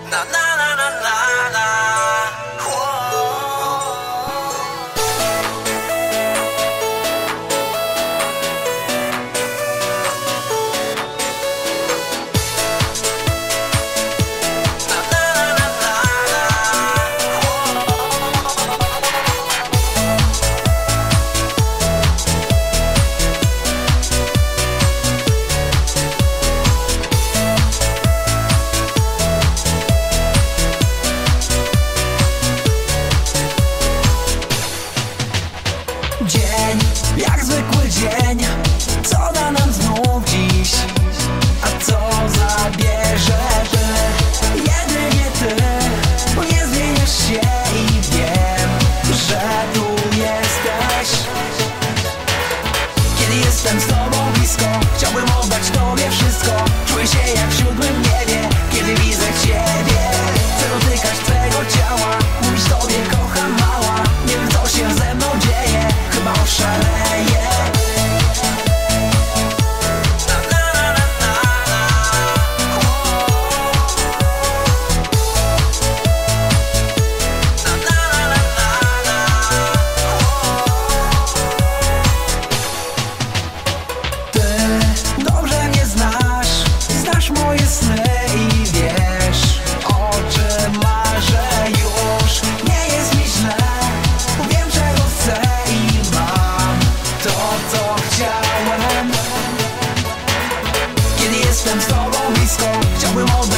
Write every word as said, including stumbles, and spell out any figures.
Na na na na na na. Dzień, jak zwykły dzień. Co da nam znów dziś? A co zabierze ty? Jedynie ty, bo nie zmieniasz się i wiem, że tu jesteś. Kiedy jestem z tobą blisko, chciałbym oddać tobie wszystko. Czuję się jak w siódmym niebie, kiedy widzę ciebie. Chcę dotykać twego ciała, mówić tobie kocham mała. Nie wiem co się ze mną dzieje, chyba oszaleję. Ty dobrze mnie znasz, znasz moje sny i wiesz, o czym marzę już. Nie jest mi źle, bo wiem czego chcę i mam to co chciałem. Kiedy jestem z tobą blisko, chciałbym oddać